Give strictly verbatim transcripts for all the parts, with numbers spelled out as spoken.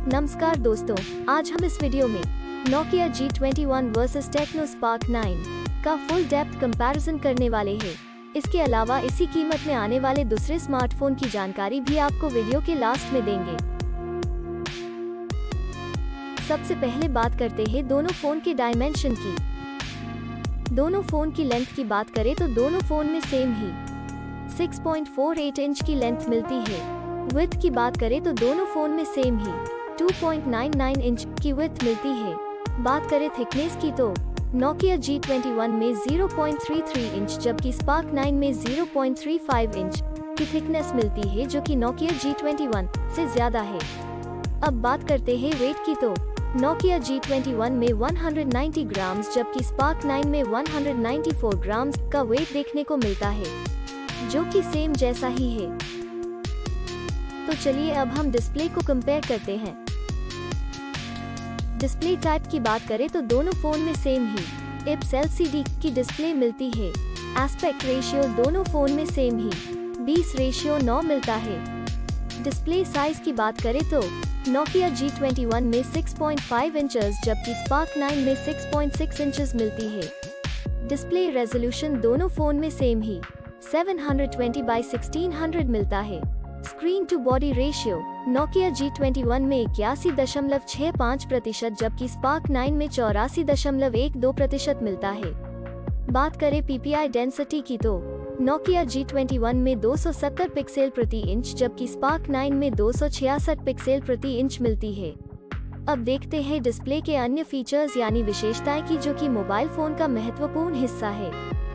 नमस्कार दोस्तों, आज हम इस वीडियो में Nokia G twenty one versus Tecno Spark nine का फुल डेप्थ कंपैरिजन करने वाले हैं। इसके अलावा इसी कीमत में आने वाले दूसरे स्मार्टफोन की जानकारी भी आपको वीडियो के लास्ट में देंगे। सबसे पहले बात करते हैं दोनों फोन के डायमेंशन की। दोनों फोन की लेंथ की बात करें तो दोनों फोन में सेम ही six point four eight inch की लेंथ मिलती है। विड्थ की बात करें तो दोनों फोन में सेम ही two point nine nine inch की विड्थ मिलती है। बात करें थिकनेस की तो Nokia जी ट्वेंटी वन में zero point three three inch जबकि Spark नाइन में zero point three five inch की थिकनेस मिलती है, जो कि Nokia जी ट्वेंटी वन से ज्यादा है। अब बात करते हैं वेट की तो Nokia जी ट्वेंटी वन में वन हंड्रेड नाइंटी ग्राम्स जबकि Spark नाइन में one hundred ninety four grams का वेट देखने को मिलता है, जो कि सेम जैसा ही है। तो चलिए अब हम डिस्प्ले को कंपेयर करते हैं। डिस्प्ले टाइप की बात करें तो दोनों फोन में सेम ही I P S L C D की डिस्प्ले मिलती है। एस्पेक्ट रेशियो दोनों फोन में सेम ही बीस रेशियो नौ मिलता है। डिस्प्ले साइज की बात करें तो Nokia जी ट्वेंटी वन में सिक्स पॉइंट फाइव इंचेस जबकि Spark नाइन में सिक्स पॉइंट सिक्स इंचेस मिलती है। डिस्प्ले रेजोल्यूशन दोनों फोन में सेम ही seven twenty by sixteen hundred मिलता है। Screen to body ratio Nokia G twenty one में इक्यासी दशमलव छह पाँच प्रतिशत जबकि Spark नाइन में चौरासी दशमलव एक दो प्रतिशत मिलता है। बात करें पी पी आई डेंसिटी की तो Nokia जी ट्वेंटी वन में दो सौ सत्तर पिक्सल प्रति इंच जबकि Spark नाइन में दो सौ छियासठ पिक्सल प्रति इंच मिलती है। अब देखते हैं डिस्प्ले के अन्य फीचर्स यानी विशेषताएं की, जो कि मोबाइल फोन का महत्वपूर्ण हिस्सा है।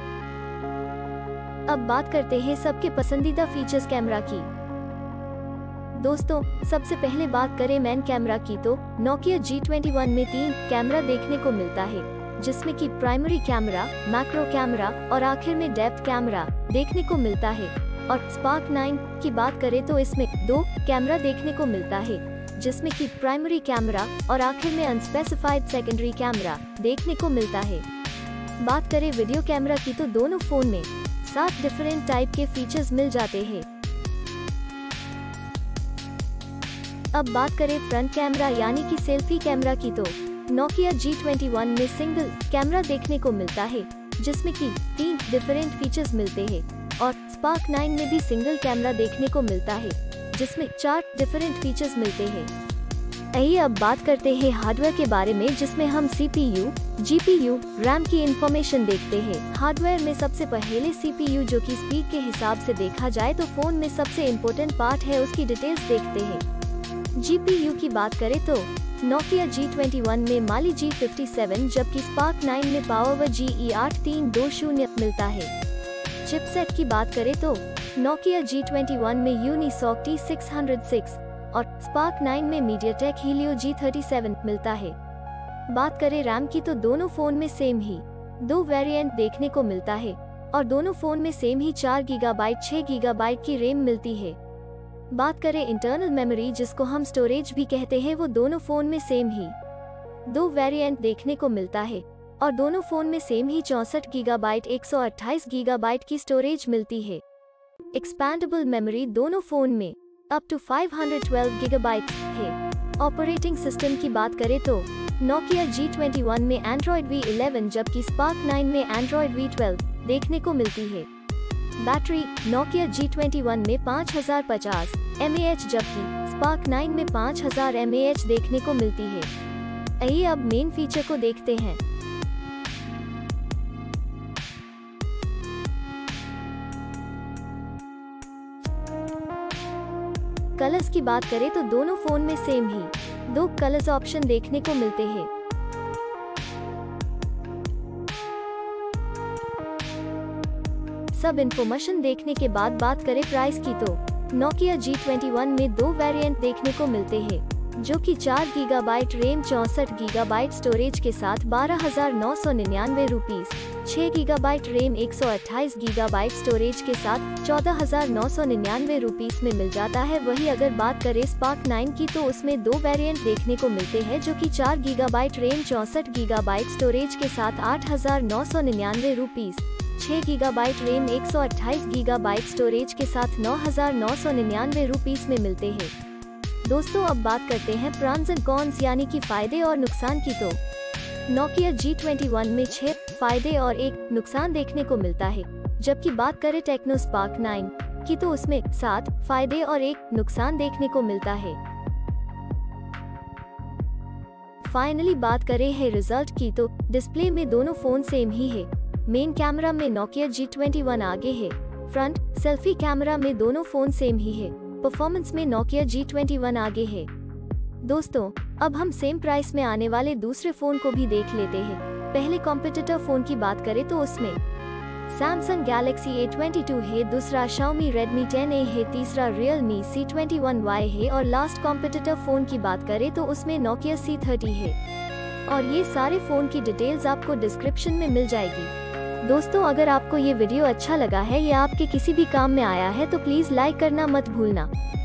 अब बात करते हैं सबके पसंदीदा फीचर्स कैमरा की। दोस्तों, सबसे पहले बात करें मेन कैमरा की तो Nokia जी ट्वेंटी वन में तीन कैमरा देखने को मिलता है, जिसमें कि प्राइमरी कैमरा, मैक्रो कैमरा और आखिर में डेप्थ कैमरा देखने को मिलता है। और Spark नाइन की बात करें तो इसमें दो कैमरा देखने को मिलता है, जिसमें कि प्राइमरी कैमरा और आखिर में अनस्पेसिफाइड सेकेंडरी कैमरा देखने को मिलता है। बात करें वीडियो कैमरा की तो दोनों फोन में सात डिफरेंट टाइप के फीचर्स मिल जाते हैं। अब बात करें फ्रंट कैमरा यानी कि सेल्फी कैमरा की तो Nokia जी ट्वेंटी वन में सिंगल कैमरा देखने को मिलता है, जिसमें कि तीन डिफरेंट फीचर्स मिलते हैं। और Spark नाइन में भी सिंगल कैमरा देखने को मिलता है, जिसमें चार डिफरेंट फीचर्स मिलते हैं। आइए अब बात करते हैं हार्डवेयर के बारे में, जिसमें हम C P U, G P U, RAM की इंफॉर्मेशन देखते हैं। हार्डवेयर में सबसे पहले सी पी यू, जो कि स्पीड के हिसाब से देखा जाए तो फोन में सबसे इम्पोर्टेंट पार्ट है, उसकी डिटेल्स देखते हैं। जी पी यू की बात करें तो Nokia जी ट्वेंटी वन में Mali जी फिफ्टी सेवन जबकि Spark नाइन में Power G E eight three two zero मिलता है। चिपसेट की बात करें तो Nokia जी ट्वेंटी वन में Unisoc T six hundred six और Spark नाइन में MediaTek Helio G thirty seven मिलता है। बात करें रैम की तो दोनों फोन में सेम ही दो वेरिएंट देखने को मिलता है और दोनों फोन में सेम ही चार गीगाबाइट छह गीगाबाइट की रैम मिलती है। बात करें इंटरनल मेमोरी, जिसको हम स्टोरेज भी कहते हैं, वो दोनों फोन में सेम ही दो वेरिएंट देखने को मिलता है और दोनों फोन में सेम ही चौसठ गीगाबाइट एक सौ अट्ठाईस गीगाबाइट की स्टोरेज मिलती है। एक्सपैंडेबल मेमोरी दोनों फोन में up to five hundred twelve gigabyte है। ऑपरेटिंग सिस्टम की बात करें तो Nokia जी ट्वेंटी वन में Android वी इलेवन जबकि Spark नाइन में Android वी ट्वेल्व देखने को मिलती है। Battery Nokia G twenty one में पाँच हज़ार पचास एम ए एच जबकि Spark नाइन में पाँच हज़ार एम ए एच देखने को मिलती है। आइए अब मेन फीचर को देखते हैं। कलर्स की बात करें तो दोनों फोन में सेम ही दो कलर्स ऑप्शन देखने को मिलते हैं। सब इन्फॉर्मेशन देखने के बाद बात करें प्राइस की तो Nokia जी ट्वेंटी वन में दो वेरिएंट देखने को मिलते हैं, जो कि चार गीगाबाइट रैम चौसठ गीगाबाइट स्टोरेज के साथ बारह हजार नौ सौ निन्यानवे रुपीस, छह गीगाबाइट रैम एक सौ अट्ठाईस गीगाबाइट स्टोरेज के साथ चौदह हजार नौ सौ निन्यानवे रुपीस में मिल जाता है। वहीं अगर बात करें Spark नाइन की तो उसमें दो वेरिएंट देखने को मिलते हैं, जो कि चार गीगाबाइट रैम चौसठ गीगाबाइट स्टोरेज के साथ आठ हजार नौ सौ निन्यानवे रुपीस, छह गीगाबाइट रैम एक सौ अट्ठाईस गीगाबाइट स्टोरेज के साथ नौ हजार नौ सौ निन्यानवे रुपीस में मिलते हैं। दोस्तों अब बात करते हैं प्रॉन्स एंड कॉन्स यानी कि फायदे और नुकसान की। तो नोकिया जी ट्वेंटी वन में छह फायदे और एक नुकसान देखने को मिलता है, जबकि बात करें टेक्नो स्पार्क नाइन की तो उसमें सात फायदे और एक नुकसान देखने को मिलता है। फाइनली बात करें है रिजल्ट की तो डिस्प्ले में दोनों फोन सेम ही है। मेन कैमरा में नोकिया जी ट्वेंटी वन आगे है, फ्रंट सेल्फी कैमरा में दोनों फोन सेम ही है। परफॉर्मेंस में नोकिया जी ट्वेंटी वन आगे है। दोस्तों अब हम सेम प्राइस में आने वाले दूसरे फोन को भी देख लेते हैं। पहले कॉम्पिटिटर फोन की बात करें तो उसमें Samsung Galaxy A twenty two है, दूसरा Xiaomi रेडमी टेन ए है, तीसरा Realme C twenty one Y है और लास्ट कॉम्पिटिटर फोन की बात करें तो उसमें नोकिया सी थर्टी है। और ये सारे फोन की डिटेल्स आपको डिस्क्रिप्शन में मिल जाएगी। दोस्तों अगर आपको ये वीडियो अच्छा लगा है या आपके किसी भी काम में आया है तो प्लीज लाइक करना मत भूलना।